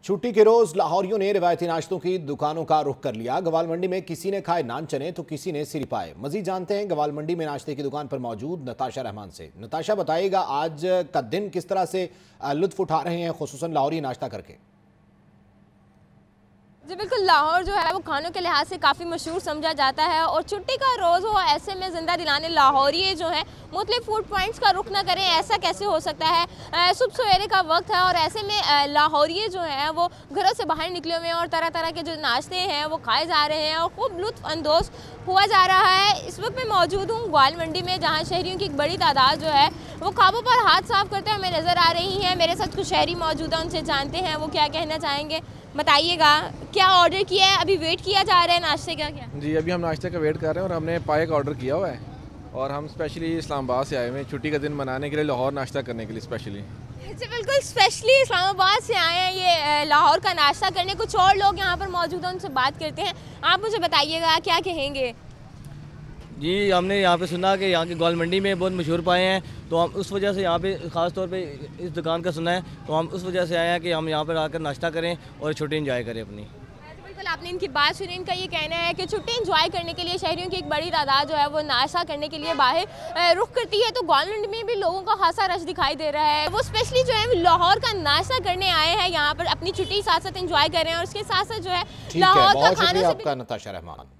छुट्टी के रोज लाहौरियों ने रिवायती नाश्तों की दुकानों का रुख कर लिया। गवाल मंडी में किसी ने खाए नान चने तो किसी ने सिरी पाए। मजीद जानते हैं गवाल मंडी में नाश्ते की दुकान पर मौजूद नताशा रहमान से। नताशा, बताइएगा आज का दिन किस तरह से लुत्फ उठा रहे हैं, खुसूसन लाहौरी नाश्ता करके? जी बिल्कुल, लाहौर जो है वो खानों के लिहाज से काफ़ी मशहूर समझा जाता है और छुट्टी का रोज़ हो ऐसे में ज़िंदा दिलाने लाहौरी जो है मुख्तलिफ फूड पॉइंट्स का रुख ना करें, ऐसा कैसे हो सकता है। सुबह सवेरे का वक्त है और ऐसे में लाहौरी जो है वो घरों से बाहर निकले हुए हैं और तरह तरह के जो नाश्ते हैं वो खाए जा रहे हैं और खूब लुत्फ़ अंदोज़ हुआ जा रहा है। इस वक्त मैं मौजूद हूँ ग्वाल मंडी में, जहाँ शहरियों की एक बड़ी तादाद जो है वो खाबों पर हाथ साफ करते हुए हमें नज़र आ रही हैं। मेरे साथ कुछ शहरी मौजूद हैं, उनसे जानते हैं वो क्या कहना चाहेंगे। बताइएगा, क्या ऑर्डर किया है, अभी वेट किया जा रहा है नाश्ते का? क्या जी, अभी हम नाश्ते का वेट कर रहे हैं और हमने पाए का ऑर्डर किया हुआ है और हम स्पेशली इस्लामाबाद से आए हुए हैं छुट्टी का दिन मनाने के लिए, लाहौर नाश्ता करने के लिए स्पेशली। जी बिल्कुल, स्पेशली इस्लामाबाद से आए हैं ये लाहौर का नाश्ता करने। कुछ और लोग यहाँ पर मौजूद हैं, उनसे बात करते हैं। आप मुझे बताइएगा क्या कहेंगे? जी, हमने यहाँ पे सुना कि यहाँ की ग्वाल मंडी में बहुत मशहूर पाए हैं, तो हम उस वजह से यहाँ पे ख़ास तौर पे इस दुकान का सुना है, तो हम उस वजह से आए हैं कि हम यहाँ पर आकर नाश्ता करें और छुट्टी एंजॉय करें अपनी। बिल्कुल, आपने इनकी बात सुनी। इनका ये कहना है कि छुट्टी एंजॉय करने के लिए शहरियों की एक बड़ी तादाद जो है वो नाश्ता करने के लिए बाहर रुख करती है। तो ग्वाल मंडी में भी लोगों का खासा रश दिखाई दे रहा है। वो स्पेशली जो है लाहौर का नाश्ता करने आए हैं, यहाँ पर अपनी छुट्टी साथ साथ एंजॉय कर रहे हैं और उसके साथ साथ जो है लाहौर का खाना। आपका नताशा रहमान।